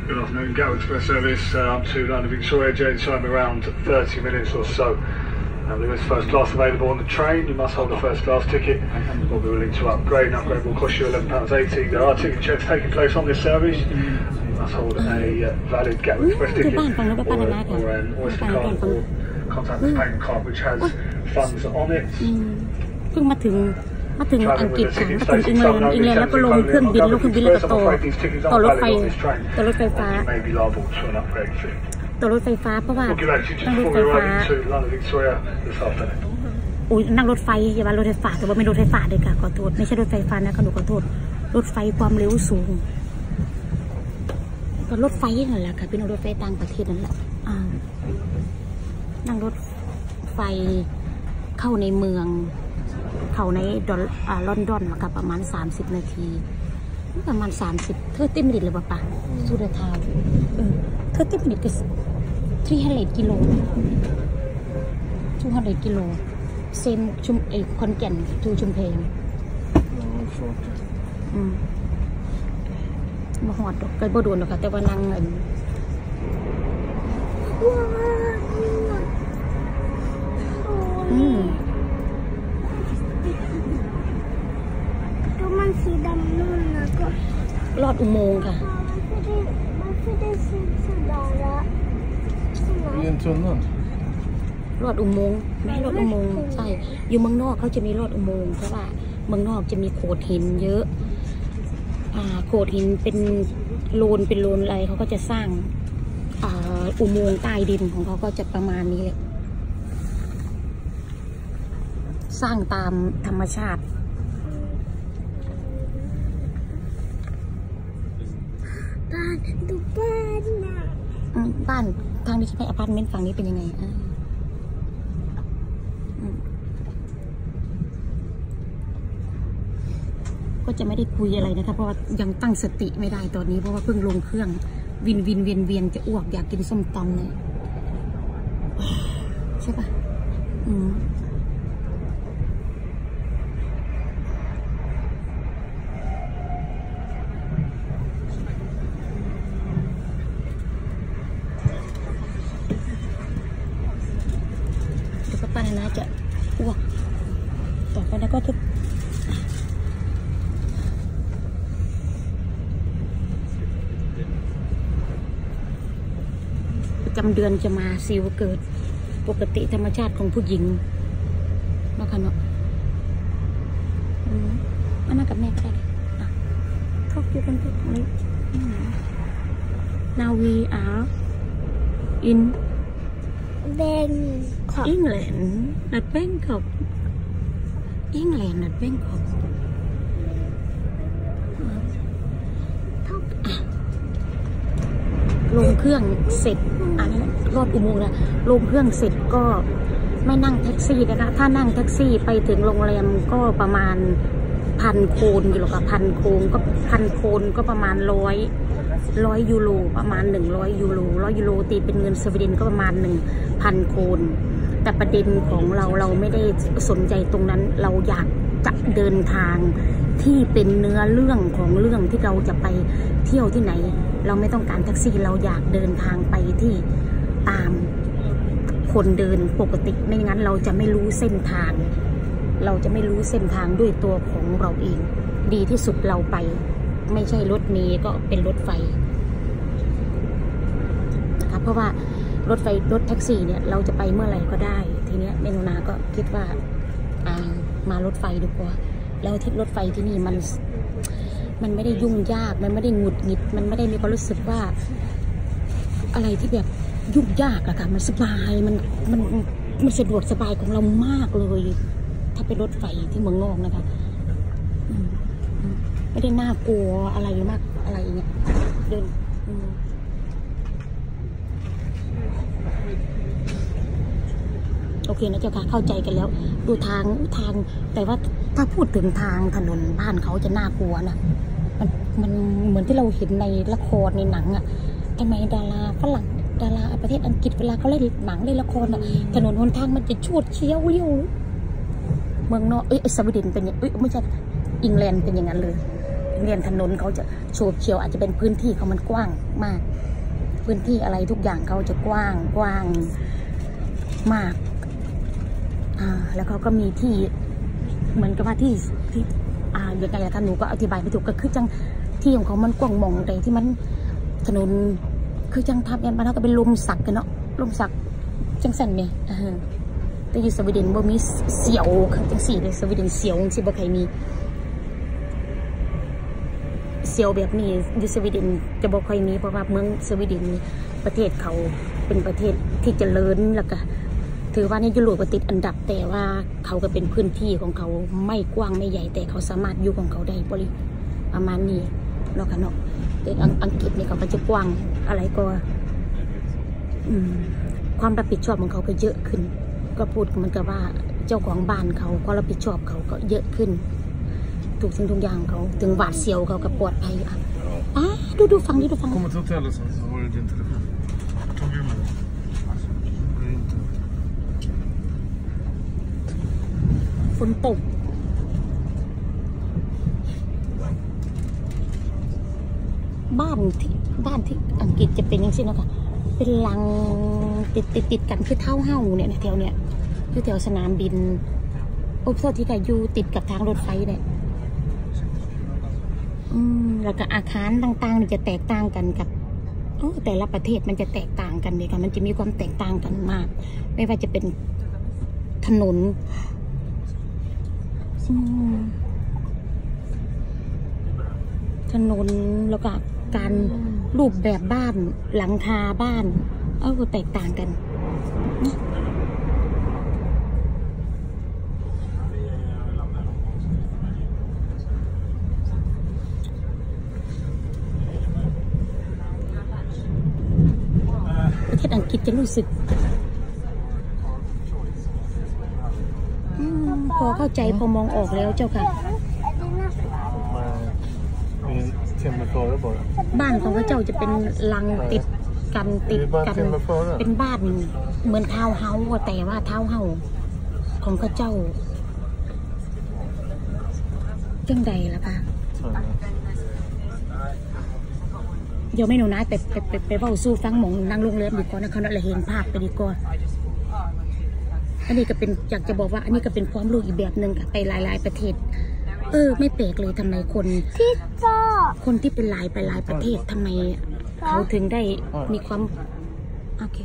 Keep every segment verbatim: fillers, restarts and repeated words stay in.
Good afternoon, Gatwick Express service uh, up to London Victoria, journey time around thirty minutes or so. Now, there is first class available on the train. You must hold a first class ticket. We'll be willing to upgrade. An upgrade will cost you eleven pounds eighty. There are ticket checks taking place on this service. You must hold a uh, valid Gatwick Express ticket or, or an Oyster card or contactless payment card which has funds on it. เพิ่งมาถึงมาถึงอังกฤษค่ะมาถึงอังกฤษอังกฤษแล้วก็ลงเครื่องบินลงเครื่องบินแล้วก็ต่อต่อรถไฟต่อรถไฟฟ้าต่อรถไฟฟ้าเพราะว่านั่งรถไฟฟ้าอุ้ยนั่งรถไฟอย่าว่ารถไฟฟ้าแต่ว่าไม่รถไฟฟ้าเลยค่ะขอโทษไม่ใช่รถไฟฟ้านะขอขอโทษรถไฟความเร็วสูงก็รถไฟนั่นแหละค่ะเป็นรถไฟต่างประเทศนั่นแหละนั่งรถไฟเข้าในเมืองเข้าในดอนลอนดอนมากับประมาณสามสิบนาทีประมาณสามสิบเธอติดมินิทหรือเปล่าปะสุดท้ายเธอติดมินิทก็ทรีฮันเลดกิโลทูฮันเลดกิโลเซมชุมไอคอนแก่นทูชุมเพงอืมมาหอดดอกไก่บ่โดนหรอกค่ะแต่ว่านั่งเงินอืมมันสีดำนู่นนะก็ลอดอุโมงค์ค่ะมันไม่ได้สีดำละเรียนชนนั่นลอดอุโมงค์แม่ลอดอุโมงค์ใช่อยู่เมืองนอกเขาจะมีลอดอุโมงค์เพราะว่าเมืองนอกจะมีโขดหินเยอะอ่าโขดหินเป็นโลนเป็นโลนอะไรเขาก็จะสร้างอ่าอุโมงค์ใต้ดินของเขาก็จะประมาณนี้เลยสร้างตามธรรมชาติบ้านดูบ้านนะบ้านทางนี้ใช่ไหมอพาร์ตเมนต์ฝั่งนี้เป็นยังไงอ่ะก็จะไม่ได้คุยอะไรนะคะเพราะว่ายังตั้งสติไม่ได้ตอนนี้เพราะว่าเพิ่งลงเครื่องวินวินเวียนเวียนจะอ้วกอยากกินส้มตำเลยใช่ปะอืมป้านะจะอ้วกต่อไปแล้วก็จะประจำเดือนจะมาซิวเกิดปกติธรรมชาติของผู้หญิงนะคะเนาะอันนั้นกับแม่ก็ได้เข้าอยู่กันตรงนี้ Now we are in Bangkok England not Bangkok England not Bangkok ลงเครื่องเสร็จอันนี้รอดอุโมงค์นะลงเครื่องเสร็จก็ไม่นั่งแท็กซี่นะคะถ้านั่งแท็กซี่ไปถึงโรงแรมก็ประมาณพันโคนอยู่หรอกค่ะพันโคนก็พันโคนก็ประมาณร้อยร้อยยูโรประมาณหนึ่งร้อยยูโรร้อยยูโรตีเป็นเงินสวีเดนก็ประมาณหนึ่งพันโคนแต่ประเด็นของเราเราไม่ได้สนใจตรงนั้นเราอยากจะเดินทางที่เป็นเนื้อเรื่องของเรื่องที่เราจะไปเที่ยวที่ไหนเราไม่ต้องการแท็กซี่เราอยากเดินทางไปที่ตามคนเดินปกติไม่งั้นเราจะไม่รู้เส้นทางเราจะไม่รู้เส้นทางด้วยตัวของเราเองดีที่สุดเราไปไม่ใช่รถเมล์ก็เป็นรถไฟนะคะเพราะว่ารถไฟรถแท็กซี่เนี่ยเราจะไปเมื่อไหร่ก็ได้ทีเนี้ยเมนูนาก็คิดว่าอ่ามารถไฟดีกว่าแล้วที่รถไฟที่นี่มันมันไม่ได้ยุ่งยากมันไม่ได้หงุดหงิดมันไม่ได้มีความรู้สึกว่าอะไรที่แบบยุ่งยากอะค่ะมันสบายมันมันมันสะดวกสบายของเรามากเลยถ้าเป็นรถไฟที่เมืองนอกนะคะไม่ได้น่ากลัวอะไรมากอะไรเงี้ยเดินโอเคนะเจ้าค่ะเข้าใจกันแล้วดูทางทางแต่ว่าถ้าพูดถึงทางถนนบ้านเขาจะน่ากลัวนะมันมันเหมือนที่เราเห็นในละครในหนังอ่ะทำไมดาราฝรั่งดาราประเทศอังกฤษเวลาเขาเล่นหนังเล่นละครอ่ะถนนหนทางมันจะชวดเชี่ยวเลี้ยวเมืองนอกเอ้ยสวีเดนเป็นอย่างเอ้ยไม่ใช่อังกฤษเป็นอย่างนั้นเลยเรียนถนนเขาจะโฉบเฉี่ยวอาจจะเป็นพื้นที่เขามันกว้างมากพื้นที่อะไรทุกอย่างเขาจะกว้างกว้างมากอ่าแล้วเขาก็มีที่เหมือนกับว่าที่ที่อ่าอย่างไรท่านหนูก็อธิบายไม่ถูกก็คือจังที่ของเขามันกว้างมองแต่ที่มันถนนคือจังทับยันมาแล้วก็เป็นลมสักกันเนาะลมสักจังสันไหมแต่อยู่สวีเดนบ่มีเสียวจังสี่เลยสวีเดนเสียวจังสี่บ่ใครมีเสียวแบบนี้อยู่สวีเดนจะบ่ค่อยมีเพราะว่าเมืองสวีเดนประเทศเขาเป็นประเทศที่เจริญแล้วก็ถือว่าในยุโรปติดอันดับแต่ว่าเขาก็เป็นพื้นที่ของเขาไม่กว้างไม่ใหญ่แต่เขาสามารถอยู่ของเขาได้บริประมาณนี้เนาะค่ะเนาะแต่อังกฤษนี่เขาก็จะกว้างอะไรก็อืมความรับผิดชอบของเขาก็เยอะขึ้นก็พูดเหมือนกับว่าเจ้าของบ้านเขาความรับผิดชอบเขาก็เยอะขึ้นทุกสิ่งทุกอย่างเขาถึงหวาดเสียวเขาก็ปลอดภัยอ่ะอ่ะดูดูฟังดิดูฟังฝนตกบ้านที่บ้านที่อังกฤษจะเป็นอย่างนี้นะคะเป็นหลังติดติดติดกันคือเท่าเฮ้าเนี่ยแถวเนี่ยคือแถวสนามบินโอ้โหที่กาอยู่ติดกับทางรถไฟเนี่ยอืมแล้วก็อาคารต่างๆนี่จะแตกต่างกันกับโอ้แต่ละประเทศมันจะแตกต่างกันเลยค่ะมันจะมีความแตกต่างกันมากไม่ว่าจะเป็นถนนถนนแล้วก็การรูปแบบบ้านหลังคาบ้านเออแตกต่างกันประเทศอังกฤษจะรู้สึกพอเข้าใจพอมองออกแล้วเจ้าค่ะบ้านของพระเจ้าจะเป็นลังติดกันติดกันเป็นบ้านเหมือนทาวน์เฮาส์แต่ว่าทาวน์เฮาส์ของพระเจ้าจังใดล่ะคะเดี๋ยวไม่หนูนะไปไปไปไปเฝ้าสู้ฟังหมองนั่งโรงแรมดีกว่านะเขาเราเห็นภาพไปดีกว่าอันนี้ก็เป็นอยากจะบอกว่าอันนี้ก็เป็นความรู้อีกแบบหนึ่งค่ะไปหลายๆประเทศเออไม่แปลกเลยทำไมคนที่คนที่เป็นหลายไปหลายประเทศทำไมเขาถึงได้มีความโอเค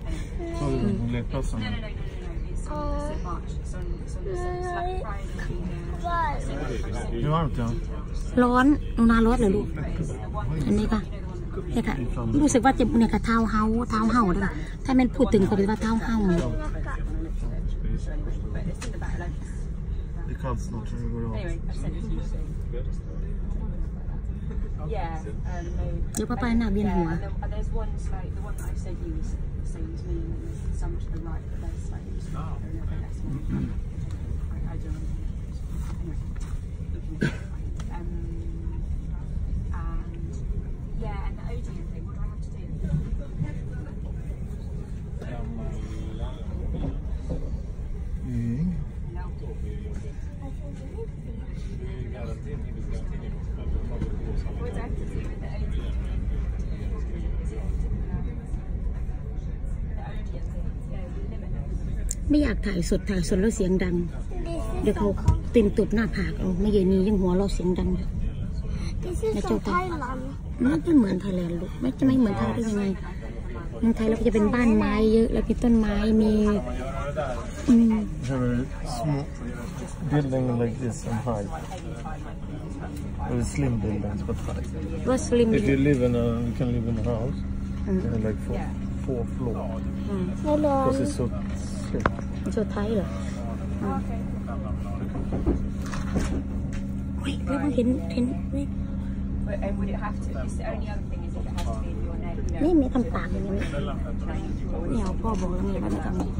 ร้อนนูนาร้อนเลยลูกอันนี้ค่ะเนี่ยค่ะรู้สึกว่าจะเนี่ยค่ะเท้าเฮาเท้าเฮาเลยถ้ามันพูดถึงคนว่าเท้าเฮาเดี๋ยวป้าไปหน้าเวียนหัวไม่อยากถ่ายสดถ่ายสดแล้วเสียงดังเดี๋ยวเขาเต็มตุบหน้าผากเอาไม่เย็นนี้ยังหัวเราเสียงดังนะเจ้าตามันไม่เหมือนไทยแลนด์ลูกไม่จะไม่เหมือนไทยได้ยังไงเมืองไทยเราก็จะเป็นบ้านไม้เยอะแล้วมีต้นไม้มีอืม building like this and high very slim buildings but high what slim if you live in a you can live in a house mm. like four four floor mm. because it's so slim so tight เหรอเฮ้ยแล้วเห็นเห็นนี่นี่ไม่ทำปากอย่างนี้นี่เอาพ่อบอกแล้วไงว่าไม่ทำนี่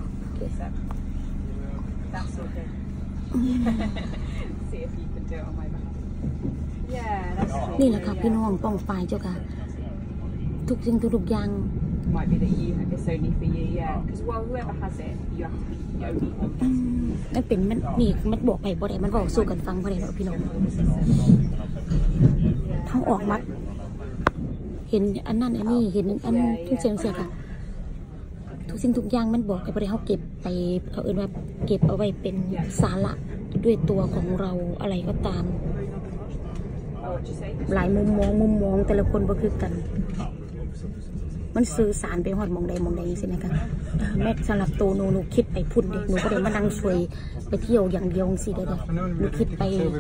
นี่แหละค่ะพี่น้องป้องฝ่ายเจ้าค่ะทุกสิ่งทุกอย่างมันเป็นมันนี่มันบอกไปบ่ได้มันบอกสู้กันฟังบ่ได้หรอกพี่น้องเขาออกมาเห็นอันนั้นอันนี้เห็นอันทุกเสียงเสียค่ะทุกสิ่งทุกอย่างมันบอกไอ้ประเดี๋ยวเขาเก็บไปเขาเอ่ยว่าเก็บเอาไว้เป็นสาระด้วยตัวของเราอะไรก็ตามหลายมุมมองมุมมองแต่ละคนบ่คือกันมันสื่อสารไปหอดมองใดมองใดสินะคะแม่สำหรับตัวหนูหนูคิดไปพุ่นเด็กหนูก็เลยมานั่งช่วยไปเที่ยวอย่างเดียวสิเด็กหนูคิดไป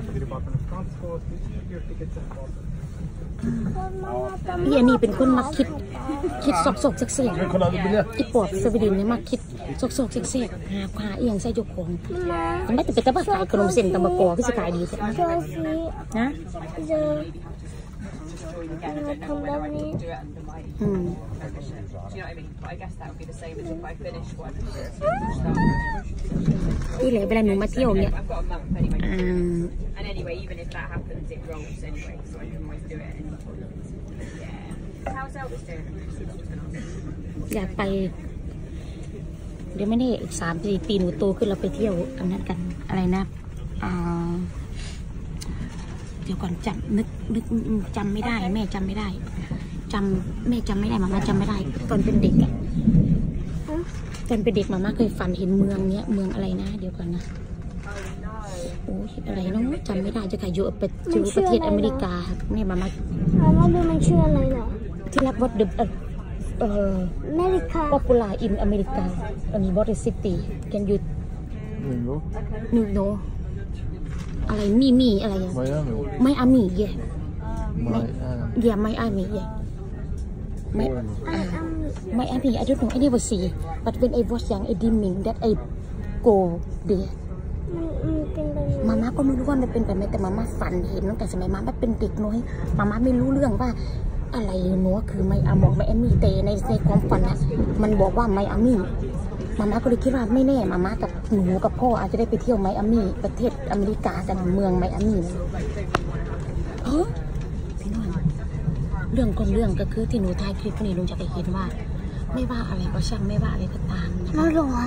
พี่อันนี้เป็นคนมาคิดคิดซอกซอกเสียงอีปอบสวีเดนเนี่ยมาคิดซอกซอกเสียงหาหาเอียงใส่ยกของมันไม่แต่เป็นแต่ว่าขายขนมเส้นตำบะกอที่จะขายดีใช่ไหมนะทำแบบนี้อืมที่เหลือเวลาหนูมาเที่ยวเนี่ยอยากไปเดี๋ยวไม่ได้อีกสามปีปีหนูโตขึ้นเราไปเที่ยวอันนั้นกันอะไรนะเดี๋ยวก่อนจำนึกนึกจำไม่ได้แม่จำไม่ได้จำแม่จำไม่ได้มาม่าจำไม่ได้ตอนเป็นเด็กอะตอนเป็นเด็กมาม่าเคยฝันเห็นเมืองเนี้ยเมืองอะไรนะเดี๋ยวก่อนนะโอ้ยอะไรน้องจำไม่ได้จะขายอยู่ประอยู่ประเทศอเมริกาแม่มาม่ามาม่าดูมันชื่ออะไรเหรอที่รับวัดเดอะเอ่ออเมริกา popular in อเมริกาอันนี้ what is city can you you knowอะไรมีมีอะไรอย่างไม่อามีเย่ไม่เย่ไม่อามีเย่ไม่ไม่อามี I don't know I never see but when I was young I dreaming that I go there มาม่าก็ไม่รู้ว่ามันเป็นแบบไหนแต่มาม่าฝันเห็นตั้งแต่สมัยมาม่าเป็นเด็กน้อยมาม่าไม่รู้เรื่องว่าอะไรเนาะคือไม่อาบอกไม่อามีแต่ในในความฝันนะมันบอกว่าไม่อามีมาม่าก็เลยคิดว่าไม่แน่มาม่ากับหนูกับพ่ออาจจะได้ไปเที่ยวไมอามี่ประเทศอเมริกากันเมืองไมอามี่เฮ้ยพี่น้องเรื่องของเรื่องก็คือที่หนูถ่ายคลิปนี้ลุงจะได้เห็นว่าไม่ว่าอะไรก็ช่างไม่ว่าอะไรก็ตามนะคะร้อน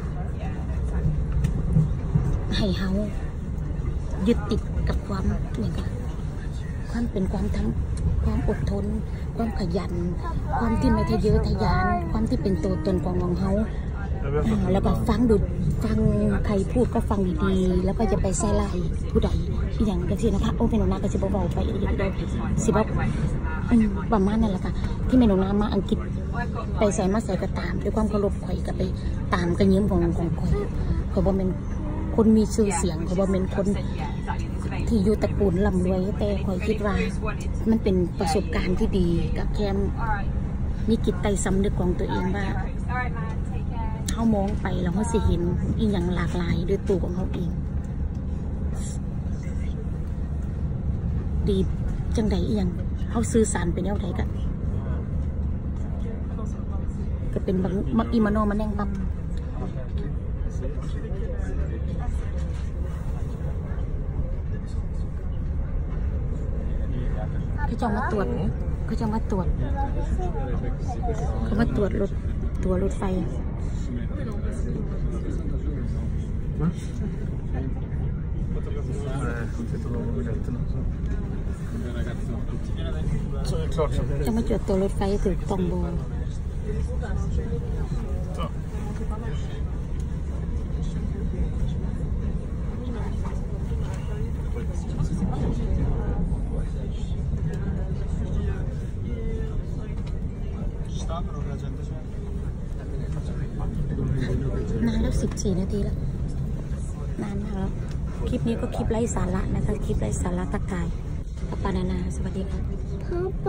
ให้เฮายึดติดกับความเนี่ยค่ะความเป็นความทำความอดทนความขยันความที่ไม่ทะเยอทะยานความที่เป็นตัวตนของของเฮาแล้วก็ฟังดูฟังใครพูดก็ฟังดีๆแล้วก็จะไปใส่ไล่ผู้ใดอย่างกระเทียนะคะโอ้เป็นหนูนาก็จะเบาๆไปอีกได้สิบประมาณนั่นแหละค่ะที่แม่หนูนามาอังกฤษไปใส่มาใส่กระตามด้วยความเคารพข่อยกับไปตามกระเยิ้มของของข่อยข่อยบอกเป็นคนมีชื่อเสียงข่อยบอกเป็นคนที่อยู่ตระกูลร่ำรวยแต่ข่อยคิดว่ามันเป็นประสบการณ์ที่ดีกับแคมมีจิตใจสำนึกของตัวเองว่าเขามองไปแล้วเขาสิเห็นอีกอย่างหลากหลายด้วยตัวของเขาเองดีจังใดอีกอย่างเขาสื่อสารเป็นแนวใดกันก็เป็นบางมักอิมาโนมันแน่งปั๊บเขาจะมาตรวจเขาจะมาตรวจเขามาตรวจรถตัวรถไฟจะมาจดตัวรถไฟถึงตองโบนานแล้วสิบสี่นาทีแล้วนานมากแล้วคลิปนี้ก็คลิปไร้สาระนะคะคลิปไร้สาระตะกายปปานานาสวัสดีค่ะเขาไป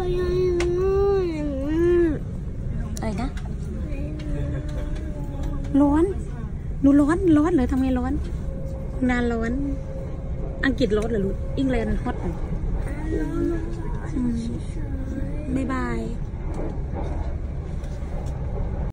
อะไรนะร้อนหนูร้อนร้อนเลยทำไงร้อนนานร้อนอังกฤษร้อนเหรอลูกอังกฤษฮอตบ๊ายบาย